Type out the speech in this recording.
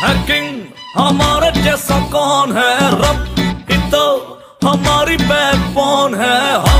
है किंग हमारे जैसा कौन है, रब ही तो हमारी बैकबोन है।